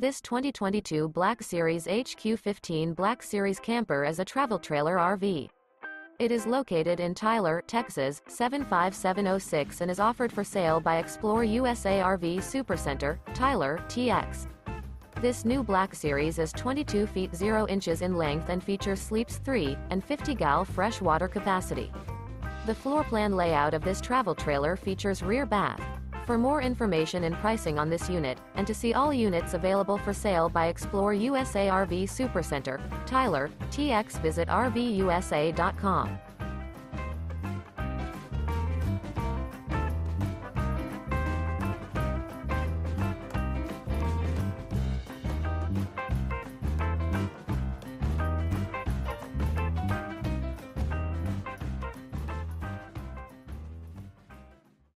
This 2022 Black Series HQ15 Black Series camper is a travel trailer RV. It is located in Tyler, Texas, 75706 and is offered for sale by ExploreUSA RV Supercenter, Tyler, TX. This new Black Series is 22 feet 0 inches in length and features sleeps 3 and 50 gal fresh water capacity. The floor plan layout of this travel trailer features rear bath. For more information and pricing on this unit, and to see all units available for sale by ExploreUSA RV Supercenter, Tyler, TX, visit RVUSA.com.